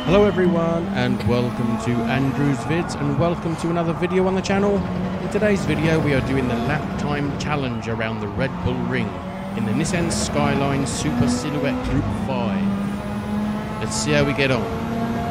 Hello everyone and welcome to Andrew's Vids and welcome to another video on the channel. In today's video we are doing the lap time challenge around the Red Bull Ring in the Nissan Skyline Super Silhouette Group 5. Let's see how we get on.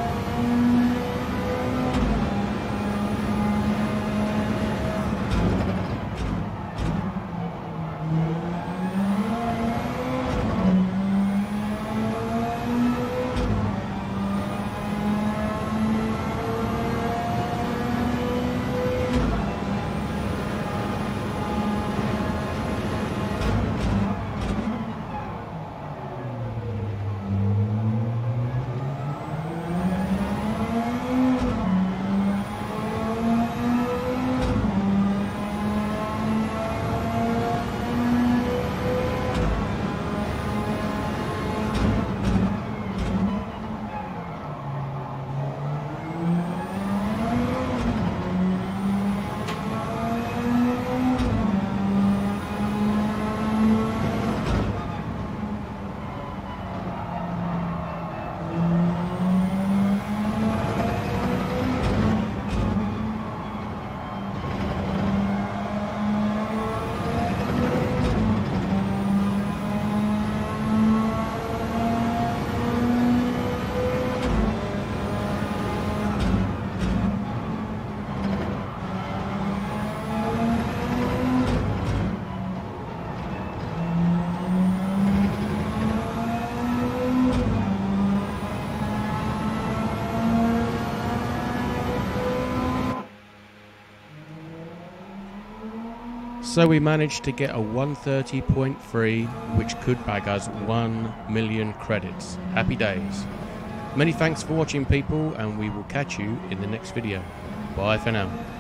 So we managed to get a 130.3, which could bag us 1 million credits. Happy days. Many thanks for watching people, and we will catch you in the next video. Bye for now.